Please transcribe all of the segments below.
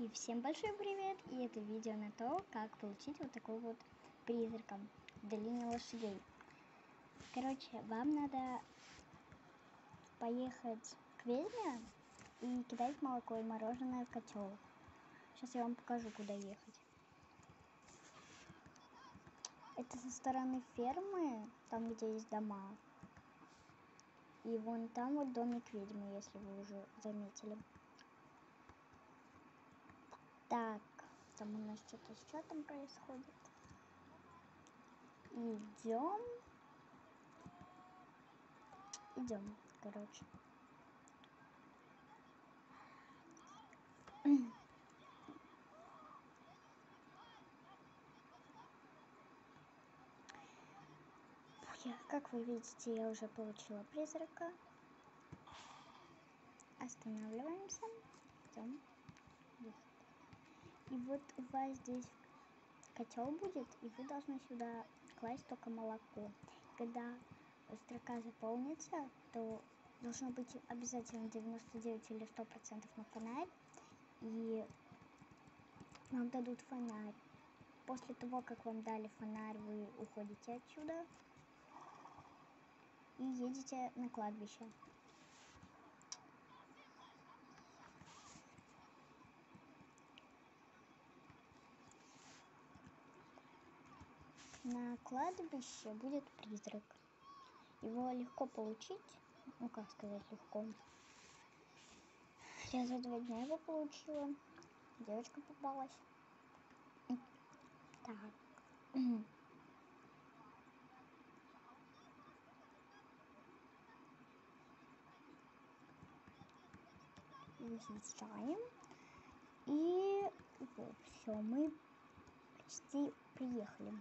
И всем большой привет! И это видео на то, как получить вот такой вот призрак в долине лошадей. Короче, вам надо поехать к ведьме и кидать молоко и мороженое в котел. Сейчас я вам покажу, куда ехать. Это со стороны фермы, там где есть дома. И вон там вот домик ведьмы, если вы уже заметили. Так, там у нас что-то с чатом происходит. Идем, короче. Как вы видите, я уже получила призрака. Останавливаемся. Идем. И вот у вас здесь котел будет, и вы должны сюда класть только молоко. Когда строка заполнится, то должно быть обязательно 99 или 100% на фонарь. И вам дадут фонарь. После того, как вам дали фонарь, вы уходите отсюда и едете на кладбище. На кладбище будет призрак. Его легко получить. Ну, как сказать, легко. Я за 2 дня его получила. Девочка попалась. Так. Въезжаем. И вот, все, мы почти приехали.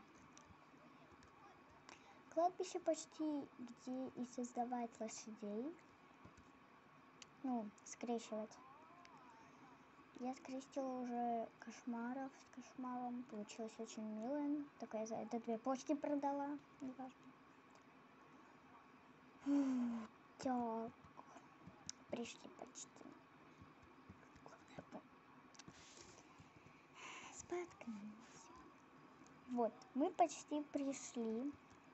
Кладбище почти, где и создавать лошадей. Ну, скрещивать. Я скрестила уже кошмаров с кошмаром. Получилось очень мило. Только я за это 2 почки продала. Не важно. Так. Пришли почти. Споткнулись. Вот, мы почти пришли.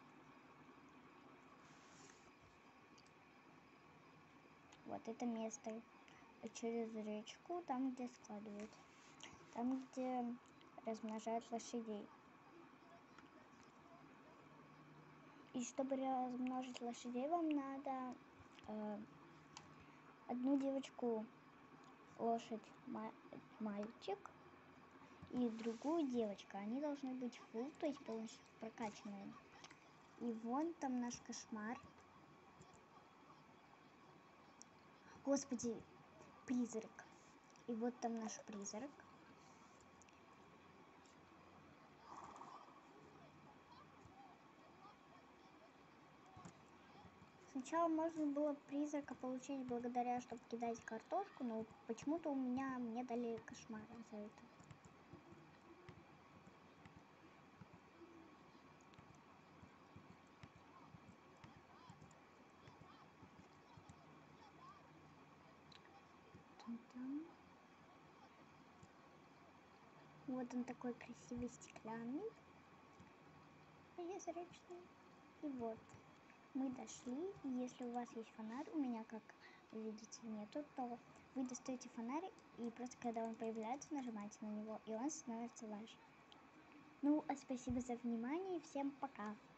Вот это место. Через речку, там, где складывают. Там, где размножают лошадей. И чтобы размножить лошадей, вам надо одну девочку, лошадь, мальчик, и другую девочку. Они должны быть фул, то есть полностью прокачанные. И вон там наш кошмар. Господи, призрак. И вот там наш призрак. Сначала можно было призрака получить благодаря, чтобы кидать картошку, но почему-то мне дали кошмары за это. Там. Вот он такой красивый, стеклянный, призрачный. И вот мы дошли, и если у вас есть фонарь, у меня, как вы видите, нету, то вы достаете фонарь, и просто когда он появляется, нажимаете на него, и он становится ваш. Ну, а спасибо за внимание, всем пока!